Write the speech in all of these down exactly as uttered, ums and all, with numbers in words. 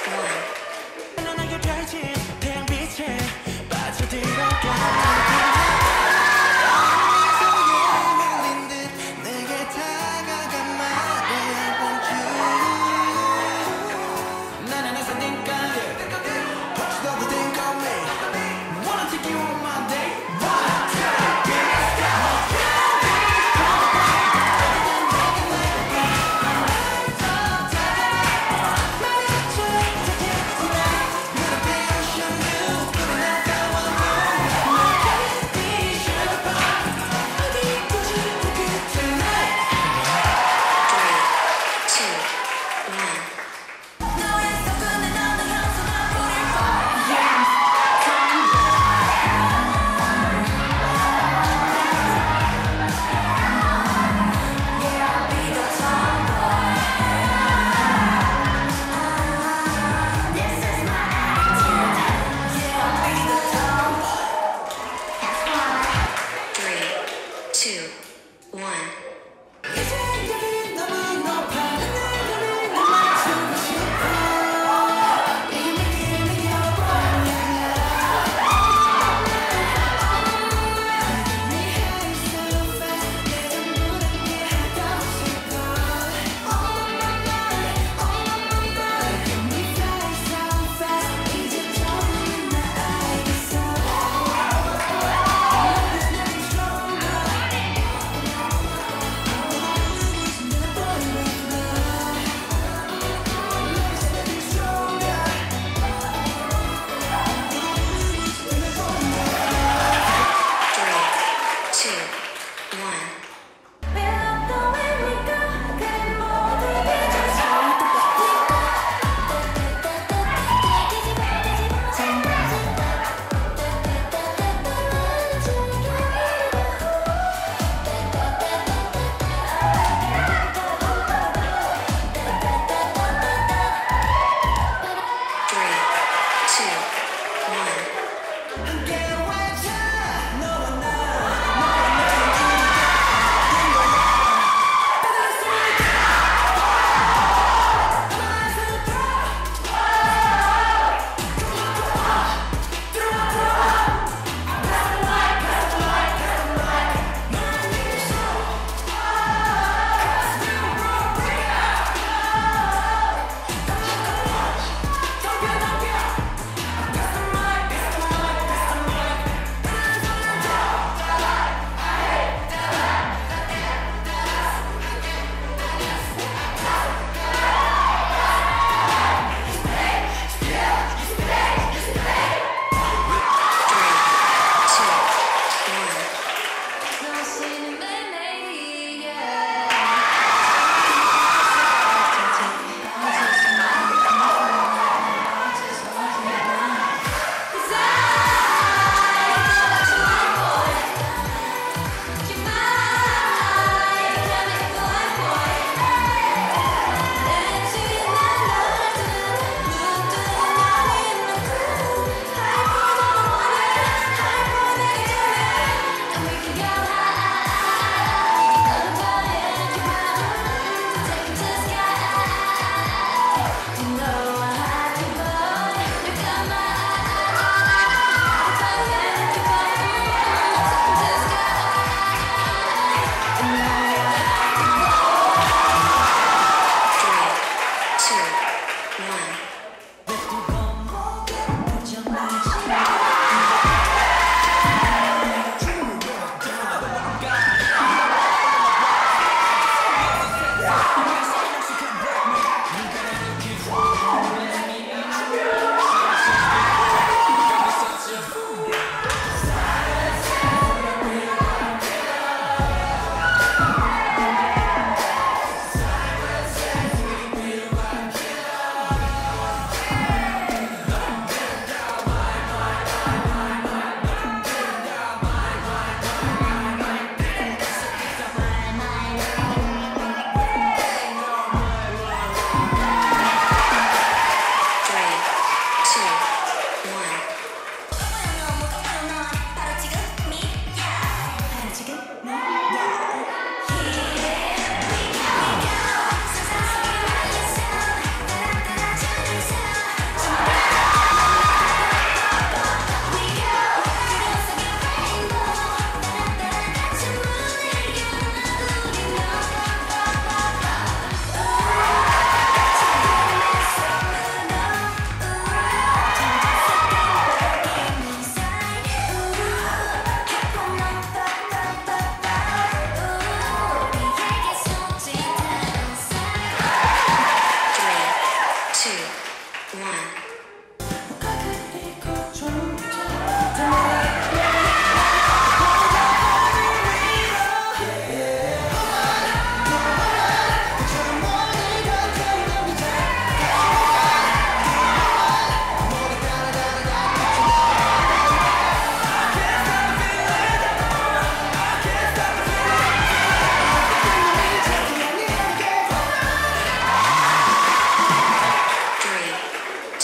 편안하게 펼친 태양빛에 빠져들어가.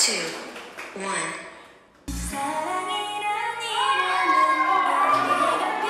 two, one. 사랑이란 이름은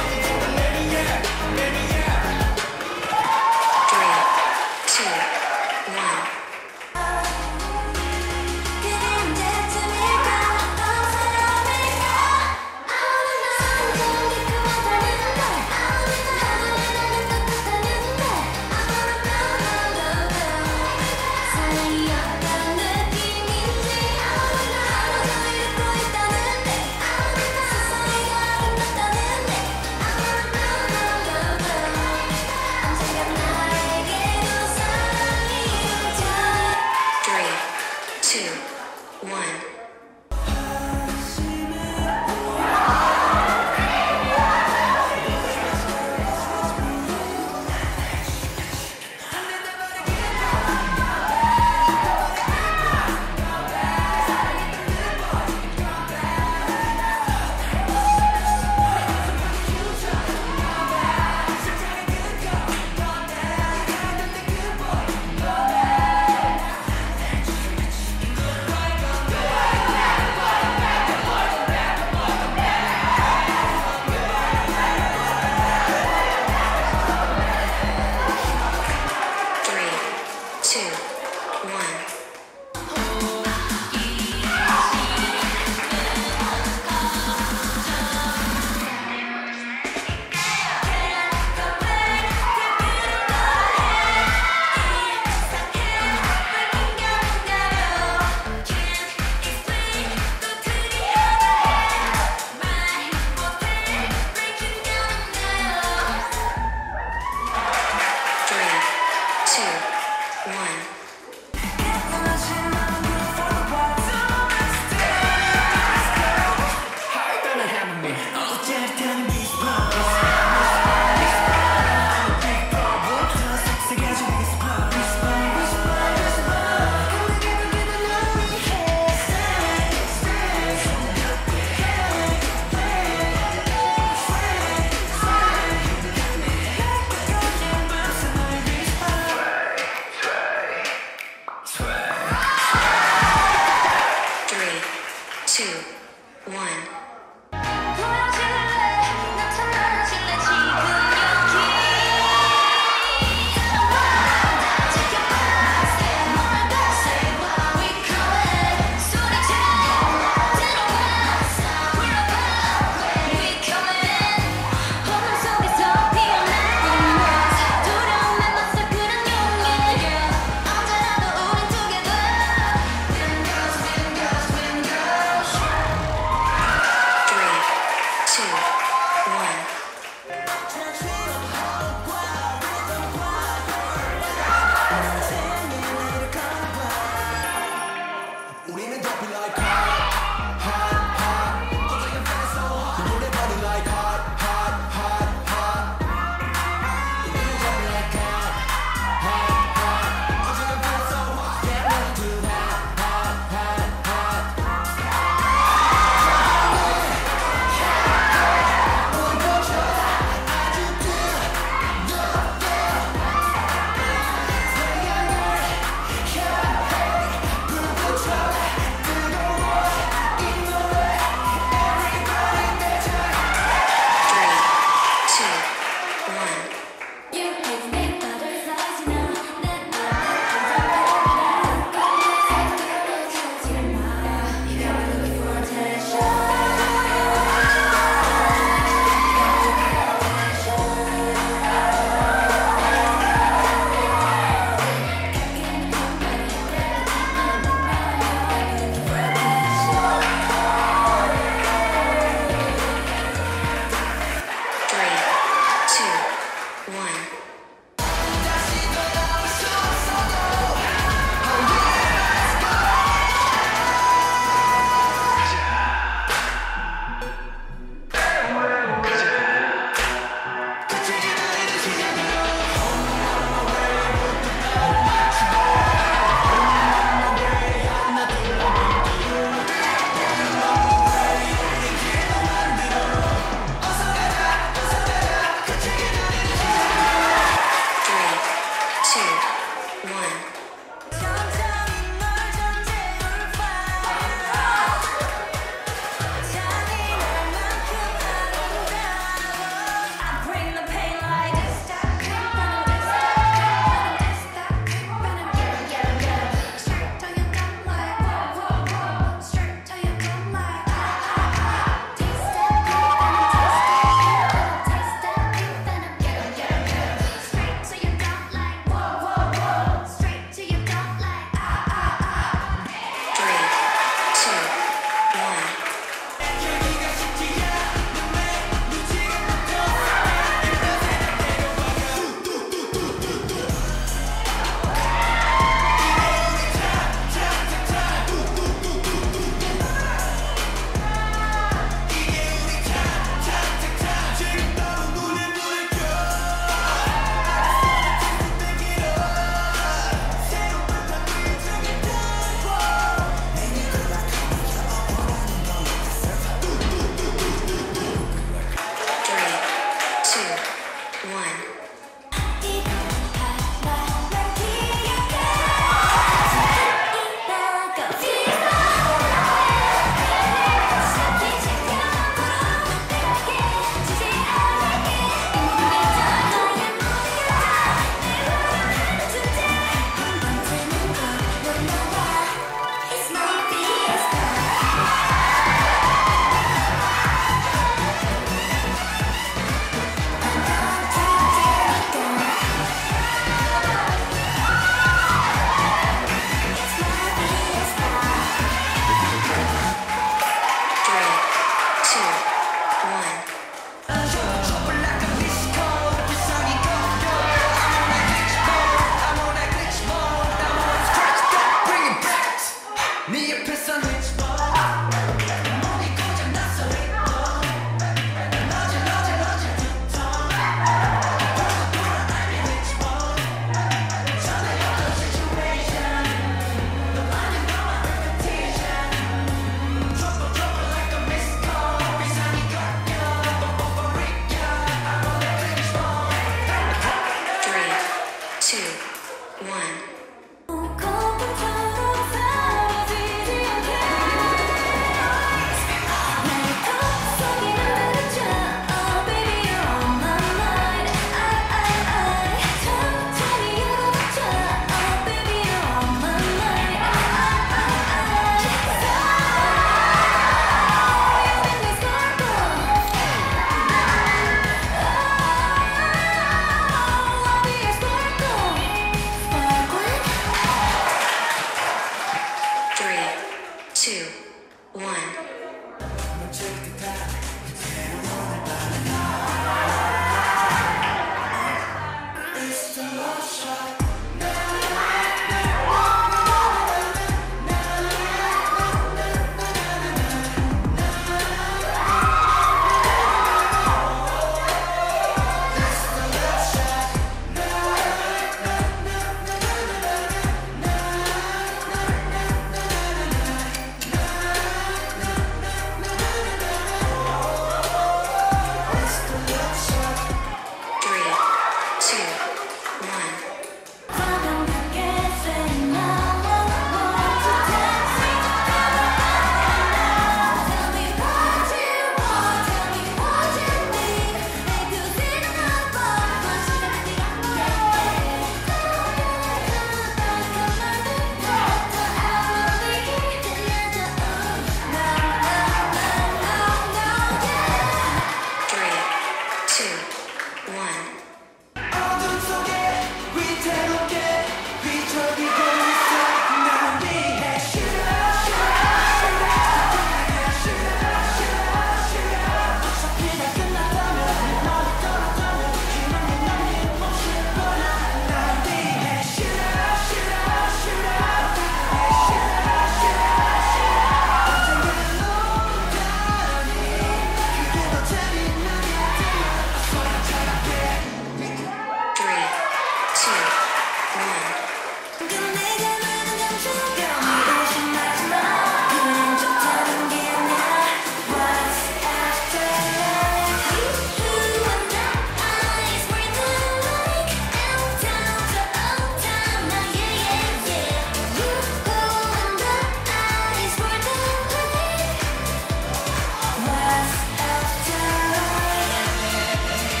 one. 어둠 속에 위태롭게 휘저기고 있어 날 위해 Shoot up, shoot up, shoot up Shoot up, shoot up, shoot up 어차피 다 끝났다면 너를 떠났다면 희망이 남긴 몫일 거야 날 위해 Shoot up, shoot up, shoot up Shoot up, shoot up, shoot up 언젠가 lonely 그게 더 재밌는 일들이야 어서 차갑게 Three, two, one. 내가 많은 감정감이 오신 마지막 그냥 좋다는 게 아니야 What's after life You and I is breathing like Old town to old town Now yeah yeah yeah You and I is breathing like What's after life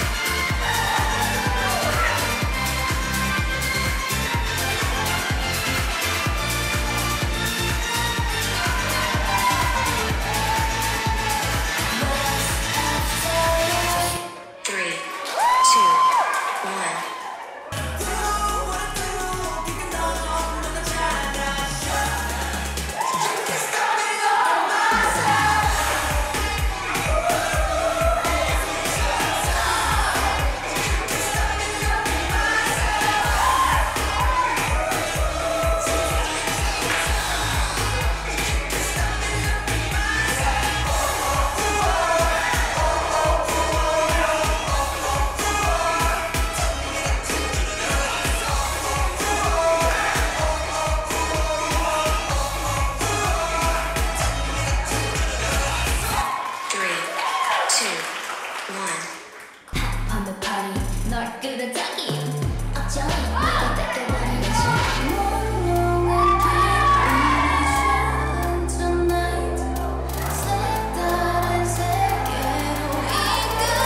Three, two, one. Three, two, one. On the party 널 끌어당긴 어쩌면 네가 뺏겨버리는지 몽롱한 빛이 tonight 색다른 세계로 이끌어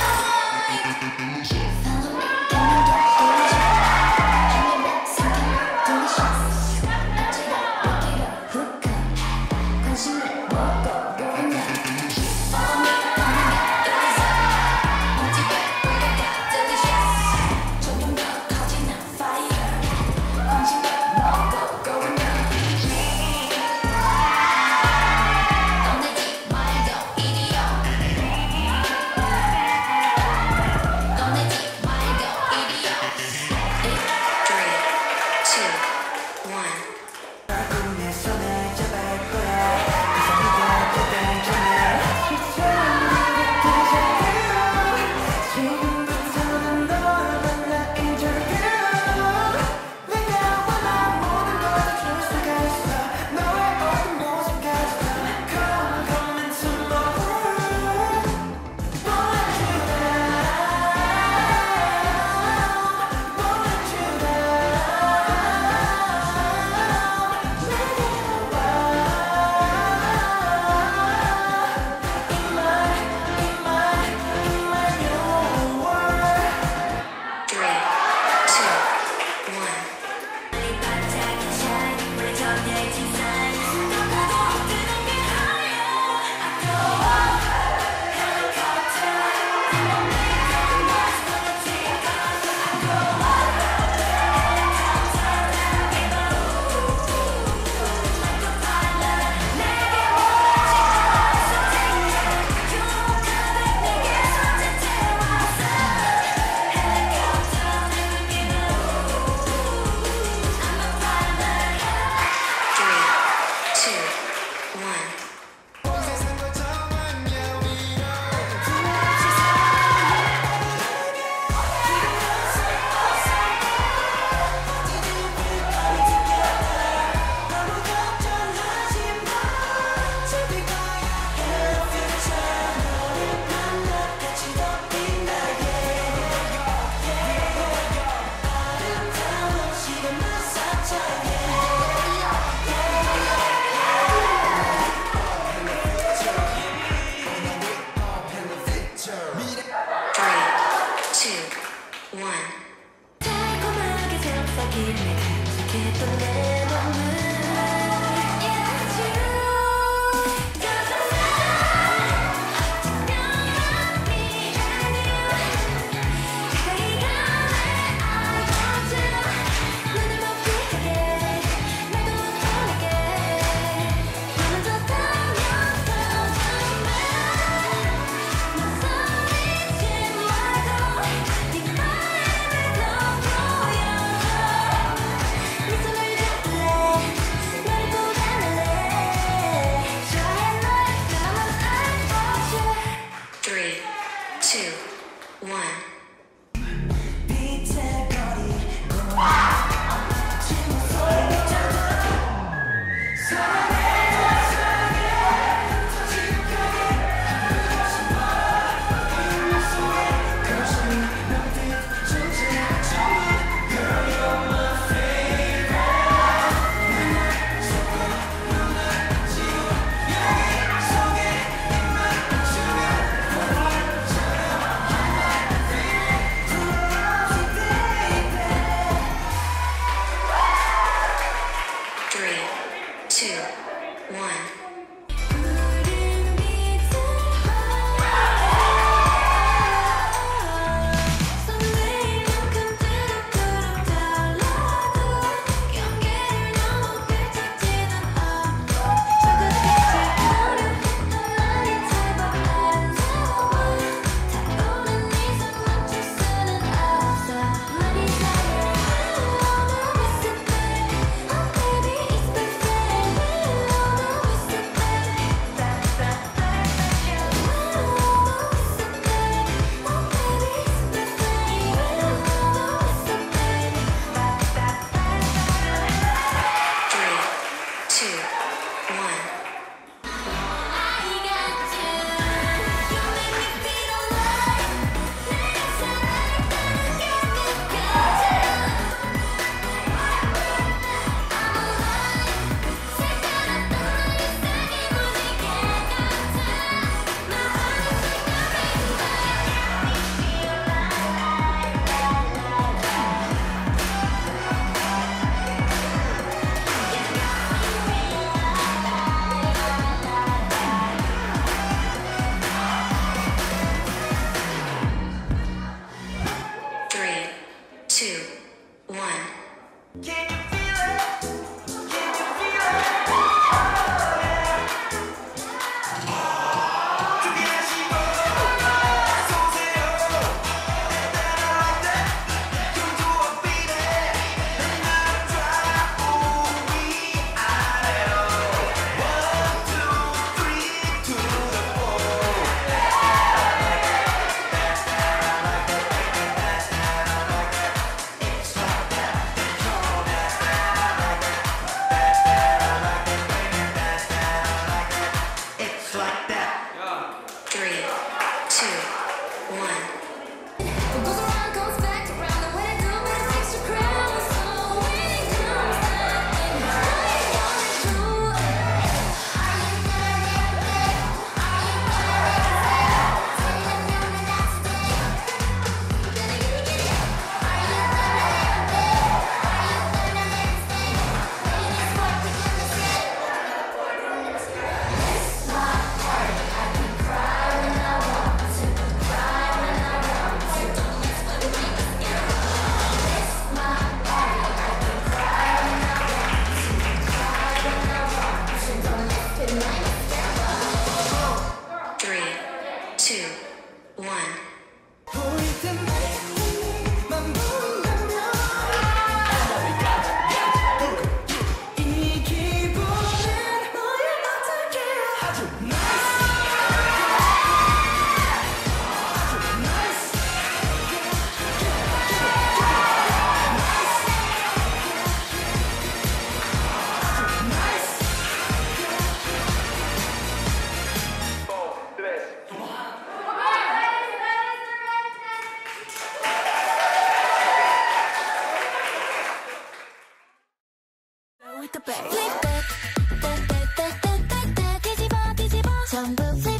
Follow me, 곁는 곁들이지 한입에 삼키는 delicious 어찌다 먹기로 hook up 관심을 먹고 보는 날 Follow me, 곁는 곁들이지 멋지게 올라가 delicious 점점 더 커지는 fire 관심을 먹고 보는 날 꺼내지 말고 이리요 꺼내지 말고 이리요 Three, two, one. 내 손을 잡을 거야 이상하게 그땐 전에 희망이 되잖아 지금부터는 널 만나 interview 내가 원한 모든 걸 다 줄 수가 있어 너의 어떤 모습까지 다 Come, come into my world want you down want you down Three, two, one. 빨리 반짝이 shine 우리 전에 디자인 너무도 뜨겁게 higher I go up helicopter 내 맘에 넌 gonna take off I go up helicopter give a ooh like a pilot 내게 멋진 so take it 유혹하듯 내게 손짓 태워서 helicopter never give a ooh I'm a pilot Three, two, one. Three, two, one. 달콤하게 속삭이네 깊은 내 맘을 It's you Cause I know me and you two, one. Can you feel it? Can you feel it? 준비하시고 쏘세요. That I like that. Come to a beat it. 나를 drive 위아래로. One, two, three to the four. It's like that. Control that. It's like that. Three, two, one. What goes around comes back around, and when I do, it takes the crown. So when it comes back, and what you wanna do? Are you gonna let me? Are you gonna let me? Say it now, and that's it. Gonna get it, get it. Are you gonna let me? Are you gonna let me stay? When it's what we're gonna say. It's my party. I can cry when I want to, cry when I want to. Don't mess with me, 'cause it's my party. I can cry when I want to, cry when I want to. Don't mess with my Three, two, one. 보일 때만 보면 이 기분은 너를 어떻게 아주 nice 아주 nice 아주 nice Flip it, 뒤집어 뒤집어 전부 flip